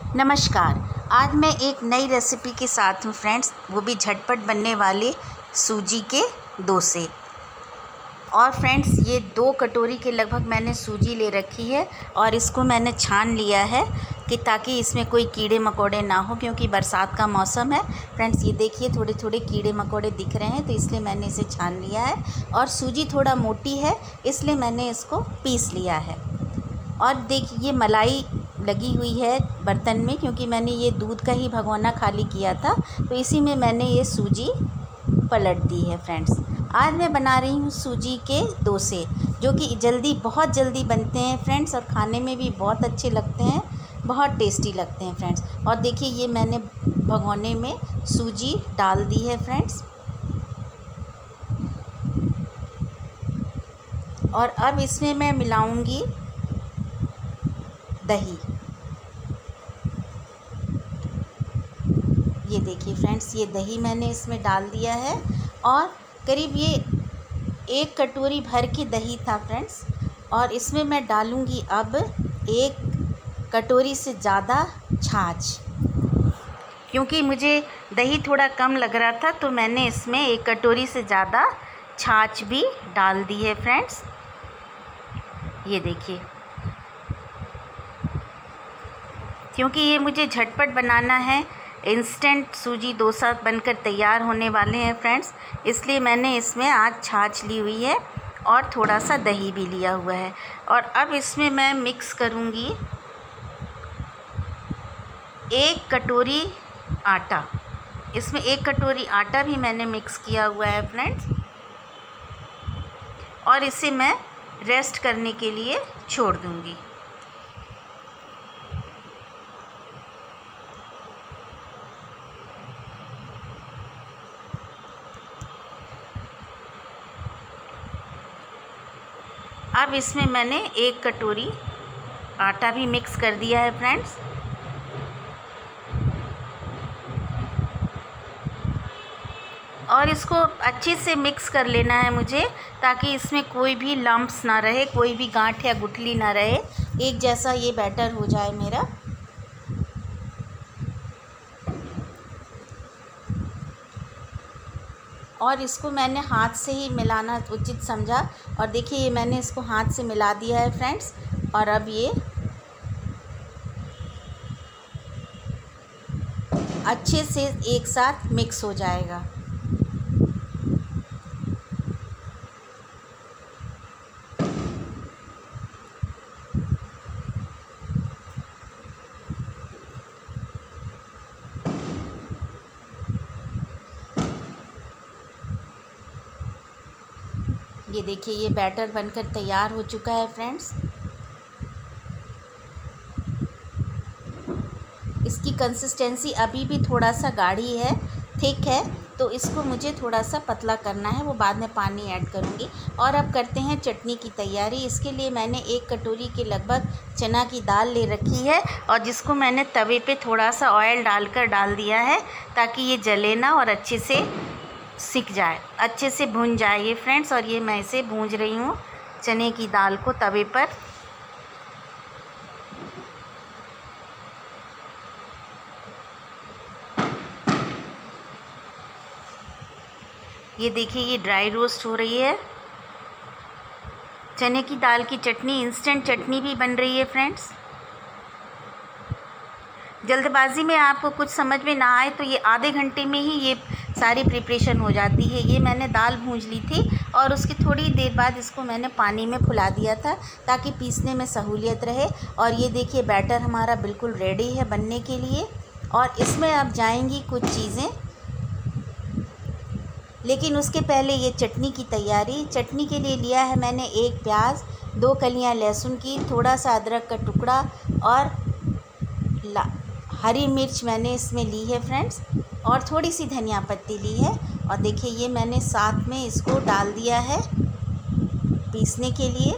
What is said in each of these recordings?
नमस्कार। आज मैं एक नई रेसिपी के साथ हूँ फ्रेंड्स, वो भी झटपट बनने वाले सूजी के डोसे। और फ्रेंड्स, ये 2 कटोरी के लगभग मैंने सूजी ले रखी है और इसको मैंने छान लिया है कि ताकि इसमें कोई कीड़े मकोड़े ना हो, क्योंकि बरसात का मौसम है। फ्रेंड्स, ये देखिए थोड़े थोड़े कीड़े मकोड़े दिख रहे हैं, तो इसलिए मैंने इसे छान लिया है। और सूजी थोड़ा मोटी है, इसलिए मैंने इसको पीस लिया है। और देखिए ये मलाई लगी हुई है बर्तन में, क्योंकि मैंने ये दूध का ही भगोना खाली किया था, तो इसी में मैंने ये सूजी पलट दी है। फ्रेंड्स, आज मैं बना रही हूँ सूजी के डोसे, जो कि बहुत जल्दी बनते हैं फ्रेंड्स, और खाने में भी बहुत अच्छे लगते हैं, बहुत टेस्टी लगते हैं फ्रेंड्स। और देखिए ये मैंने भगोने में सूजी डाल दी है फ्रेंड्स। और अब इसमें मैं मिलाऊंगी दही। ये देखिए फ्रेंड्स, ये दही मैंने इसमें डाल दिया है और करीब ये 1 कटोरी भर की दही था फ्रेंड्स। और इसमें मैं डालूंगी अब 1 कटोरी से ज़्यादा छाछ, क्योंकि मुझे दही थोड़ा कम लग रहा था, तो मैंने इसमें 1 कटोरी से ज़्यादा छाछ भी डाल दी है फ्रेंड्स। ये देखिए, क्योंकि ये मुझे झटपट बनाना है, इंस्टेंट सूजी डोसा बनकर तैयार होने वाले हैं फ्रेंड्स, इसलिए मैंने इसमें आज छाछ ली हुई है और थोड़ा सा दही भी लिया हुआ है। और अब इसमें मैं मिक्स करूँगी 1 कटोरी आटा। इसमें 1 कटोरी आटा भी मैंने मिक्स किया हुआ है फ्रेंड्स, और इसे मैं रेस्ट करने के लिए छोड़ दूँगी। अब इसमें मैंने 1 कटोरी आटा भी मिक्स कर दिया है फ्रेंड्स। और इसको अच्छे से मिक्स कर लेना है मुझे, ताकि इसमें कोई भी लम्प्स ना रहे, कोई भी गांठ या गुठली ना रहे, एक जैसा ये बैटर हो जाए मेरा। और इसको मैंने हाथ से ही मिलाना उचित समझा, और देखिए ये मैंने इसको हाथ से मिला दिया है फ्रेंड्स। और अब ये अच्छे से एक साथ मिक्स हो जाएगा। ये देखिए ये बैटर बनकर तैयार हो चुका है फ्रेंड्स। इसकी कंसिस्टेंसी अभी भी थोड़ा सा गाढ़ी है, थिक है, तो इसको मुझे थोड़ा सा पतला करना है, वो बाद में पानी ऐड करूँगी। और अब करते हैं चटनी की तैयारी। इसके लिए मैंने 1 कटोरी के लगभग चना की दाल ले रखी है, और जिसको मैंने तवे पे थोड़ा सा ऑयल डालकर डाल दिया है, ताकि ये जले ना और अच्छे से सिक जाए, अच्छे से भून जाए ये फ्रेंड्स। और ये मैं इसे भूंज रही हूँ चने की दाल को तवे पर। ये देखिए ये ड्राई रोस्ट हो रही है। चने की दाल की चटनी इंस्टेंट चटनी भी बन रही है फ्रेंड्स। जल्दबाजी में आपको कुछ समझ में ना आए तो ये आधे घंटे में ही ये सारी प्रिपरेशन हो जाती है। ये मैंने दाल भूंज ली थी और उसकी थोड़ी देर बाद इसको मैंने पानी में फुला दिया था, ताकि पीसने में सहूलियत रहे। और ये देखिए बैटर हमारा बिल्कुल रेडी है बनने के लिए। और इसमें अब जाएंगी कुछ चीज़ें, लेकिन उसके पहले ये चटनी की तैयारी। चटनी के लिए लिया है मैंने 1 प्याज, 2 कलियां लहसुन की, थोड़ा सा अदरक का टुकड़ा और हरी मिर्च मैंने इसमें ली है फ्रेंड्स, और थोड़ी सी धनिया पत्ती ली है। और देखिए ये मैंने साथ में इसको डाल दिया है पीसने के लिए।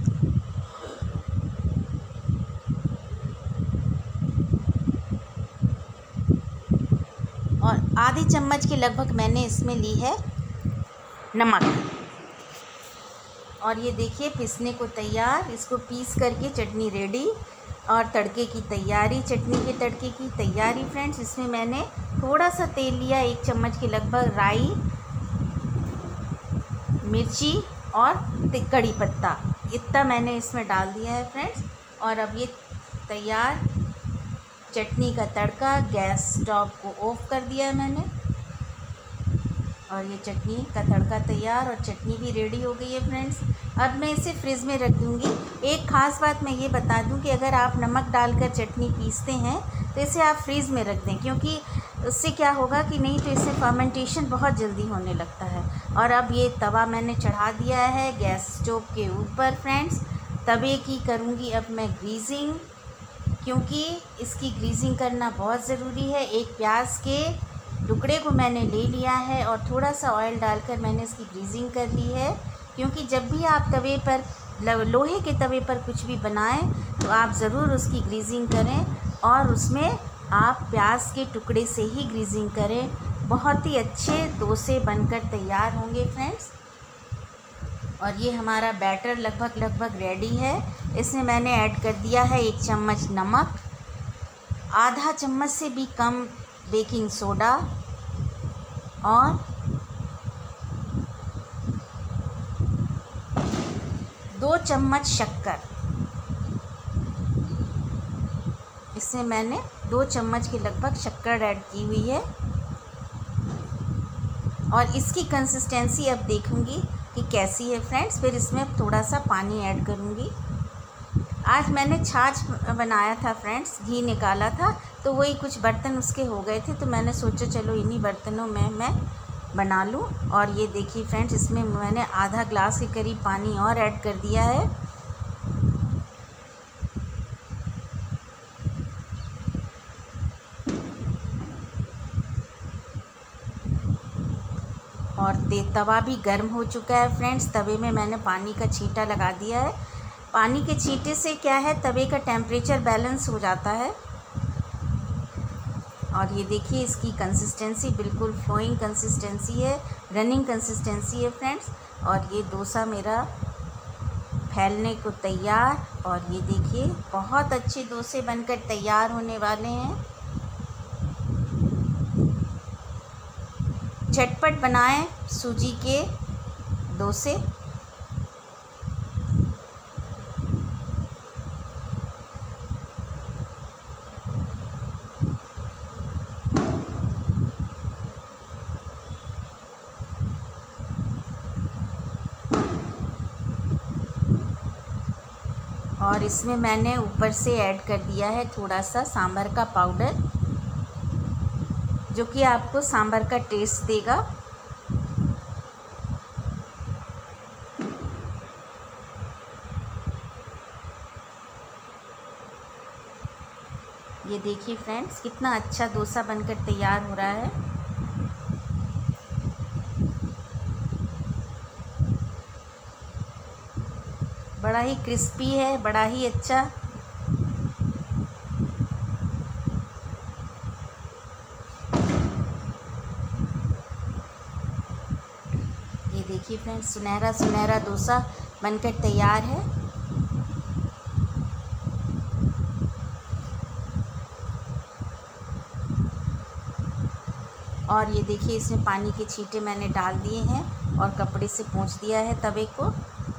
और आधी चम्मच के लगभग मैंने इसमें ली है नमक। और ये देखिए पीसने को तैयार, इसको पीस करके चटनी रेडी। और तड़के की तैयारी, चटनी के तड़के की तैयारी फ्रेंड्स। इसमें मैंने थोड़ा सा तेल लिया, 1 चम्मच के लगभग, राई, मिर्ची और कड़ी पत्ता, इतना मैंने इसमें डाल दिया है फ्रेंड्स। और अब ये तैयार चटनी का तड़का, गैस स्टोव को ऑफ कर दिया है मैंने, और ये चटनी का तड़का तैयार और चटनी भी रेडी हो गई है फ्रेंड्स। अब मैं इसे फ्रिज में रख दूँगी। एक ख़ास बात मैं ये बता दूँ कि अगर आप नमक डालकर चटनी पीसते हैं तो इसे आप फ्रीज़ में रख दें, क्योंकि उससे क्या होगा कि नहीं तो इससे फर्मेंटेशन बहुत जल्दी होने लगता है। और अब ये तवा मैंने चढ़ा दिया है गैस स्टोव के ऊपर फ्रेंड्स। तवे की करूँगी अब मैं ग्रीजिंग, क्योंकि इसकी ग्रीजिंग करना बहुत ज़रूरी है। एक प्याज के टुकड़े को मैंने ले लिया है और थोड़ा सा ऑयल डालकर मैंने इसकी ग्रीजिंग कर ली है, क्योंकि जब भी आप तवे पर, लोहे के तवे पर कुछ भी बनाएं तो आप ज़रूर उसकी ग्रीजिंग करें, और उसमें आप प्याज के टुकड़े से ही ग्रीजिंग करें। बहुत ही अच्छे डोसे बनकर तैयार होंगे फ्रेंड्स। और ये हमारा बैटर लगभग रेडी है। इसमें मैंने ऐड कर दिया है 1 चम्मच नमक, आधा चम्मच से भी कम बेकिंग सोडा और 2 चम्मच शक्कर। इसमें मैंने 2 चम्मच के लगभग शक्कर ऐड की हुई है। और इसकी कंसिस्टेंसी अब देखूंगी कि कैसी है फ्रेंड्स, फिर इसमें थोड़ा सा पानी ऐड करूंगी। आज मैंने छाछ बनाया था फ्रेंड्स, घी निकाला था, तो वही कुछ बर्तन उसके हो गए थे, तो मैंने सोचा चलो इन्हीं बर्तनों में मैं बना लूँ। और ये देखिए फ्रेंड्स, इसमें मैंने आधा ग्लास के करीब पानी और ऐड कर दिया है। और तवा भी गर्म हो चुका है फ्रेंड्स। तवे में मैंने पानी का छींटा लगा दिया है। पानी के छींटे से क्या है, तवे का टेम्परेचर बैलेंस हो जाता है। और ये देखिए इसकी कंसिस्टेंसी बिल्कुल फ्लोइंग कंसिस्टेंसी है, रनिंग कंसिस्टेंसी है फ्रेंड्स। और ये डोसा मेरा फैलने को तैयार, और ये देखिए बहुत अच्छे डोसे बनकर तैयार होने वाले हैं। झटपट बनाएं सूजी के डोसे। और इसमें मैंने ऊपर से ऐड कर दिया है थोड़ा सा सांभर का पाउडर, जो कि आपको सांभर का टेस्ट देगा। ये देखिए फ्रेंड्स, कितना अच्छा डोसा बनकर तैयार हो रहा है। बड़ा ही क्रिस्पी है, बड़ा ही अच्छा। ये देखिए फ्रेंड्स, सुनहरा सुनहरा डोसा बनकर तैयार है। और ये देखिए इसमें पानी के छींटे मैंने डाल दिए हैं और कपड़े से पोंछ दिया है तवे को।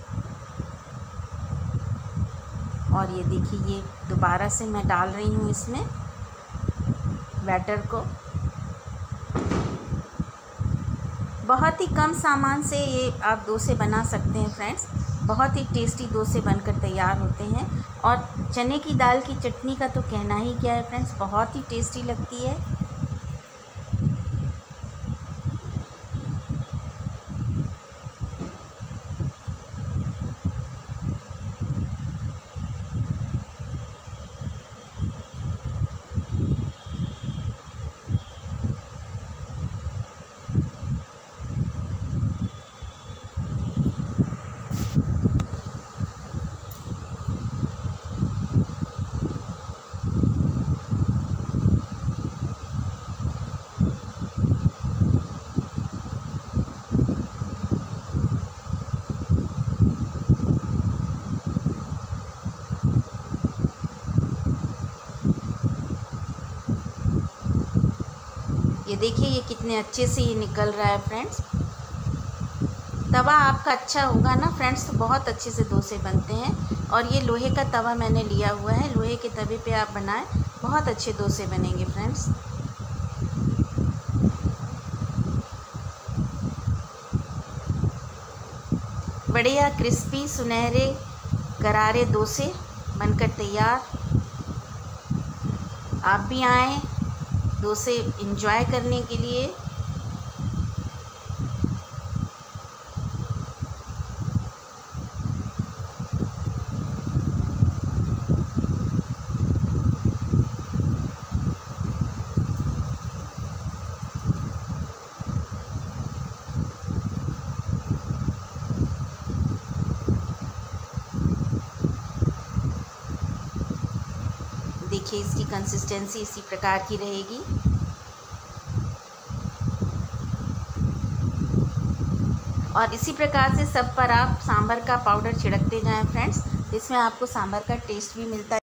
और ये देखिए ये दोबारा से मैं डाल रही हूँ इसमें बैटर को। बहुत ही कम सामान से ये आप डोसे बना सकते हैं फ्रेंड्स। बहुत ही टेस्टी डोसे बनकर तैयार होते हैं। और चने की दाल की चटनी का तो कहना ही क्या है फ्रेंड्स, बहुत ही टेस्टी लगती है। ये देखिए ये कितने अच्छे से ये निकल रहा है फ्रेंड्स। तवा आपका अच्छा होगा ना फ्रेंड्स तो बहुत अच्छे से डोसे बनते हैं। और ये लोहे का तवा मैंने लिया हुआ है, लोहे के तवे पे आप बनाएं, बहुत अच्छे डोसे बनेंगे फ्रेंड्स। बढ़िया क्रिस्पी सुनहरे करारे डोसे बनकर तैयार। आप भी आएँ डोसे एंजॉय करने के लिए। देखिए इसकी कंसिस्टेंसी इसी प्रकार की रहेगी। और इसी प्रकार से सब पर आप सांभर का पाउडर छिड़कते जाएं फ्रेंड्स, इसमें आपको सांभर का टेस्ट भी मिलता है।